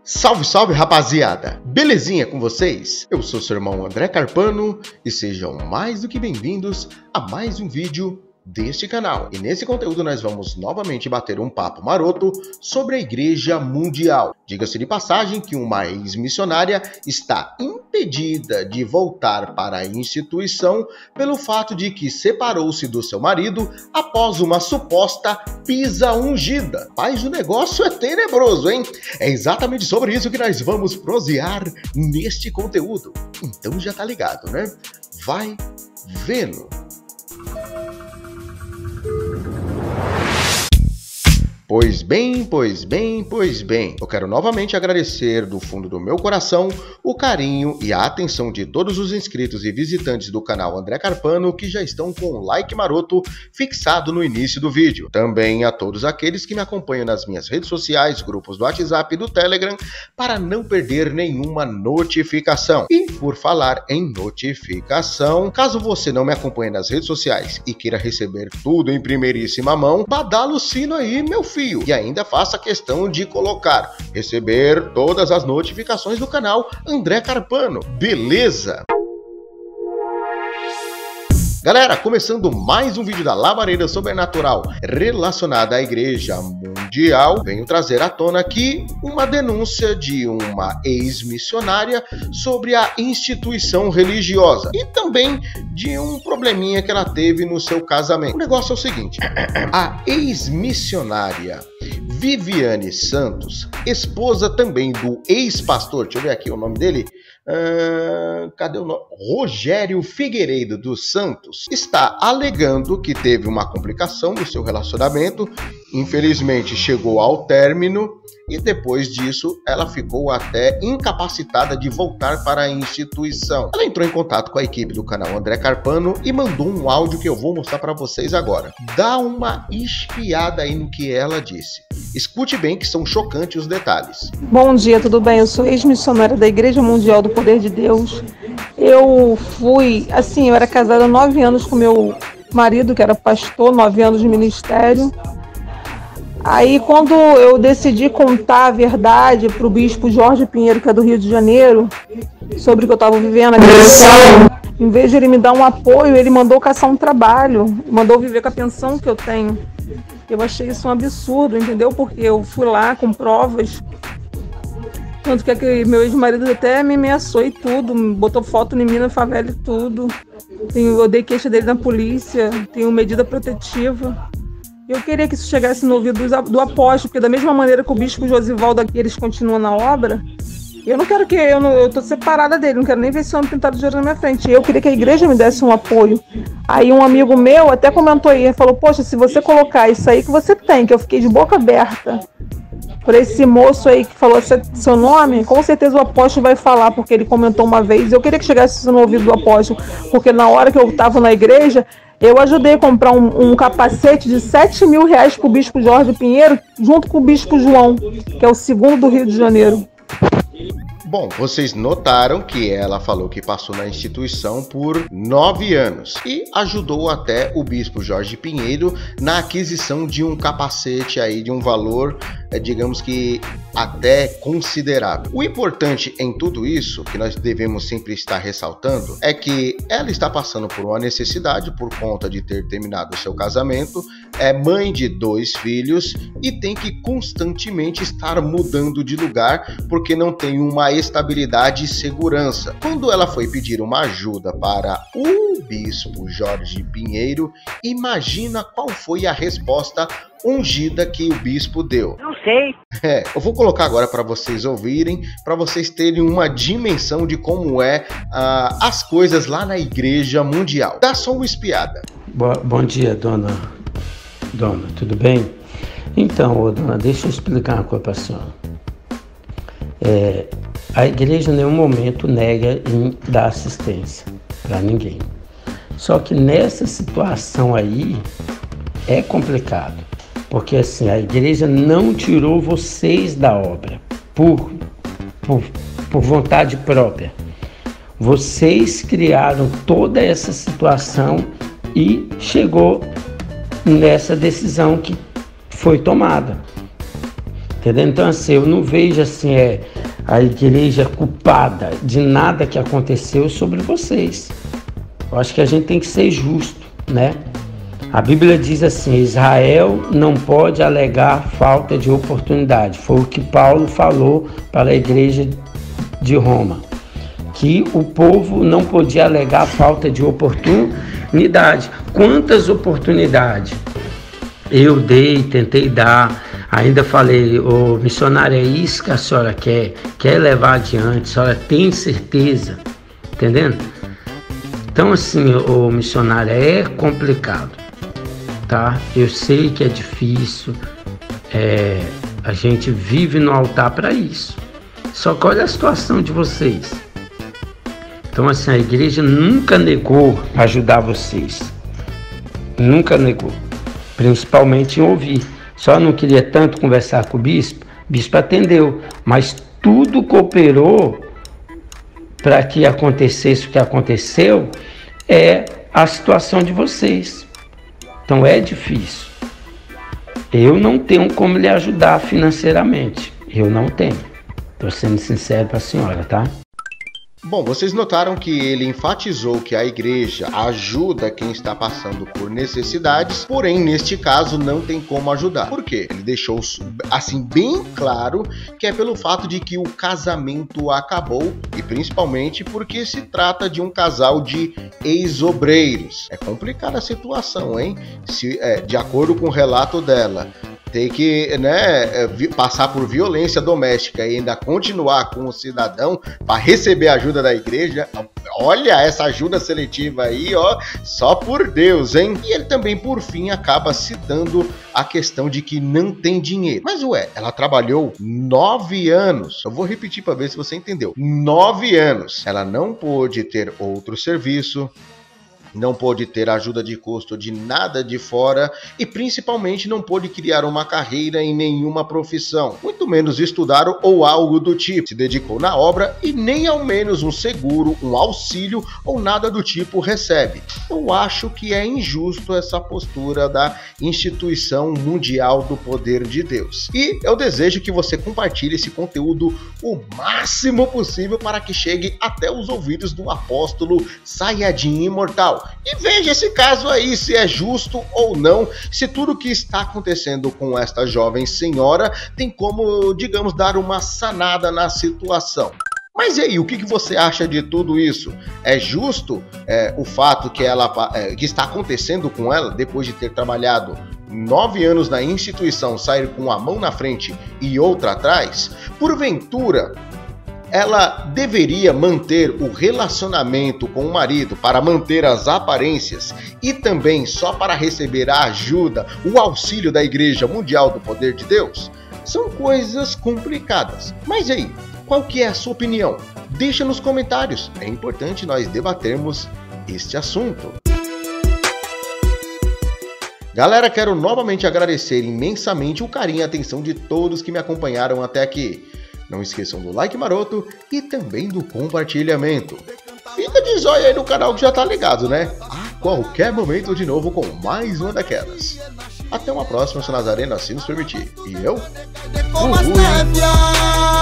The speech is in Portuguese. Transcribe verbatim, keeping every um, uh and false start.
Salve, salve, rapaziada! Belezinha com vocês? Eu sou seu irmão André Carpano e sejam mais do que bem-vindos a mais um vídeo deste canal. E nesse conteúdo nós vamos novamente bater um papo maroto sobre a Igreja Mundial. Diga-se de passagem que uma ex-missionária está impedida de voltar para a instituição pelo fato de que separou-se do seu marido após uma suposta pisa ungida. Mas o negócio é tenebroso, hein? É exatamente sobre isso que nós vamos prosear neste conteúdo. Então já tá ligado, né? Vai vendo! Pois bem, pois bem, pois bem, eu quero novamente agradecer do fundo do meu coração o carinho e a atenção de todos os inscritos e visitantes do canal André Carpano que já estão com o like maroto fixado no início do vídeo. Também a todos aqueles que me acompanham nas minhas redes sociais, grupos do WhatsApp e do Telegram, para não perder nenhuma notificação. E por falar em notificação, caso você não me acompanhe nas redes sociais e queira receber tudo em primeiríssima mão, badala o sino aí, meu filho. E ainda faça questão de colocar, receber todas as notificações do canal André Carpano, beleza? Galera, começando mais um vídeo da Labareda Sobrenatural relacionada à Igreja Mundial, venho trazer à tona aqui uma denúncia de uma ex-missionária sobre a instituição religiosa e também de um probleminha que ela teve no seu casamento. O negócio é o seguinte, a ex-missionária Viviane Santos, esposa também do ex-pastor, deixa eu ver aqui o nome dele, Uh, cadê o nome? Rogério Figueiredo dos Santos, está alegando que teve uma complicação no seu relacionamento, infelizmente chegou ao término e depois disso ela ficou até incapacitada de voltar para a instituição. Ela entrou em contato com a equipe do canal André Carpano e mandou um áudio que eu vou mostrar para vocês agora. Dá uma espiada aí no que ela disse. Escute bem que são chocantes os detalhes. Bom dia, tudo bem? Eu sou ex-missionária da Igreja Mundial do Poder de Deus. Eu fui, assim, eu era casada há nove anos com meu marido, que era pastor, nove anos de ministério. Aí, quando eu decidi contar a verdade para o bispo Jorge Pinheiro, que é do Rio de Janeiro, sobre o que eu estava vivendo, a agressão, em vez de ele me dar um apoio, ele mandou caçar um trabalho, mandou viver com a pensão que eu tenho. Eu achei isso um absurdo, entendeu? Porque eu fui lá com provas, tanto que, que meu ex-marido até me ameaçou e tudo, botou foto em mim na favela e tudo. Tenho, eu dei queixa dele na polícia, tenho medida protetiva. Eu queria que isso chegasse no ouvido do, do apóstolo, porque da mesma maneira que o bispo Josivaldo aqui, eles continuam na obra, eu não quero que, eu, não, eu tô separada dele, não quero nem ver esse homem pintado de dinheiro na minha frente. Eu queria que a igreja me desse um apoio. Aí um amigo meu até comentou aí, ele falou, poxa, se você colocar isso aí que você tem, que eu fiquei de boca aberta por esse moço aí que falou seu nome, com certeza o apóstolo vai falar, porque ele comentou uma vez. Eu queria que chegasse isso no ouvido do apóstolo, porque na hora que eu estava na igreja, eu ajudei a comprar um, um capacete de sete mil reais para o bispo Jorge Pinheiro, junto com o bispo João, que é o segundo do Rio de Janeiro. Bom, vocês notaram que ela falou que passou na instituição por nove anos e ajudou até o bispo Jorge Pinheiro na aquisição de um capacete aí de um valor, digamos que até considerável. O importante em tudo isso, que nós devemos sempre estar ressaltando, é que ela está passando por uma necessidade por conta de ter terminado o seu casamento, é mãe de dois filhos e tem que constantemente estar mudando de lugar porque não tem uma estabilidade e segurança. Quando ela foi pedir uma ajuda para o bispo Jorge Pinheiro, imagina qual foi a resposta ungida que o bispo deu. Não sei. É, eu vou colocar agora para vocês ouvirem, para vocês terem uma dimensão de como é uh, as coisas lá na Igreja Mundial. Dá só uma espiada. Boa, bom dia, dona. Dona, tudo bem? Então, ô, dona, deixa eu explicar uma coisa para a senhora. É, a igreja em nenhum momento nega em dar assistência para ninguém. Só que nessa situação aí é complicado. Porque assim, a igreja não tirou vocês da obra por, por, por vontade própria. Vocês criaram toda essa situação e chegou nessa decisão que foi tomada. Entendeu? Então, assim, eu não vejo assim, é, a igreja culpada de nada que aconteceu sobre vocês. Eu acho que a gente tem que ser justo, né? A Bíblia diz assim, Israel não pode alegar falta de oportunidade. Foi o que Paulo falou para a igreja de Roma, que o povo não podia alegar falta de oportunidade. Quantas oportunidades eu dei, tentei dar, ainda falei, ô missionária, é isso que a senhora quer, quer levar adiante, a senhora tem certeza, entendendo? Então assim, ô missionária, é complicado, tá? Eu sei que é difícil, é, a gente vive no altar para isso, só que olha a situação de vocês. Então assim, a igreja nunca negou ajudar vocês, nunca negou. Principalmente em ouvir. Só não queria tanto conversar com o bispo, o bispo atendeu, mas tudo cooperou para que acontecesse o que aconteceu, é a situação de vocês. Então é difícil. Eu não tenho como lhe ajudar financeiramente, eu não tenho. Estou sendo sincero para a senhora, tá? Bom, vocês notaram que ele enfatizou que a igreja ajuda quem está passando por necessidades, porém, neste caso, não tem como ajudar. Por quê? Ele deixou assim bem claro que é pelo fato de que o casamento acabou e principalmente porque se trata de um casal de ex-obreiros. É complicada a situação, hein? Se, é, de acordo com o relato dela, ter que, né, passar por violência doméstica e ainda continuar com o cidadão para receber a ajuda da igreja, olha essa ajuda seletiva aí, ó, só por Deus, hein? E ele também, por fim, acaba citando a questão de que não tem dinheiro. Mas, ué, ela trabalhou nove anos. Eu vou repetir para ver se você entendeu. Nove anos. Ela não pôde ter outro serviço, não pôde ter ajuda de custo de nada de fora e principalmente não pôde criar uma carreira em nenhuma profissão, muito menos estudar ou algo do tipo. Se dedicou na obra e nem ao menos um seguro, um auxílio ou nada do tipo recebe. Eu acho que é injusto essa postura da Instituição Mundial do Poder de Deus. E eu desejo que você compartilhe esse conteúdo o máximo possível para que chegue até os ouvidos do apóstolo Sayajin Imortal. E veja esse caso aí, se é justo ou não, se tudo que está acontecendo com esta jovem senhora tem como, digamos, dar uma sanada na situação. Mas e aí, o que, que você acha de tudo isso? É justo é, o fato que, ela, é, que está acontecendo com ela, depois de ter trabalhado nove anos na instituição, sair com uma mão na frente e outra atrás? Porventura, ela deveria manter o relacionamento com o marido para manter as aparências e também só para receber a ajuda, o auxílio da Igreja Mundial do Poder de Deus? São coisas complicadas. Mas e aí, qual que é a sua opinião? Deixa nos comentários, é importante nós debatermos este assunto. Galera, quero novamente agradecer imensamente o carinho e a atenção de todos que me acompanharam até aqui. Não esqueçam do like maroto e também do compartilhamento. Fica de joinha aí no canal que já tá ligado, né? A qualquer momento de novo com mais uma daquelas. Até uma próxima, se Nazareno assim nos permitir. E eu... Uhul.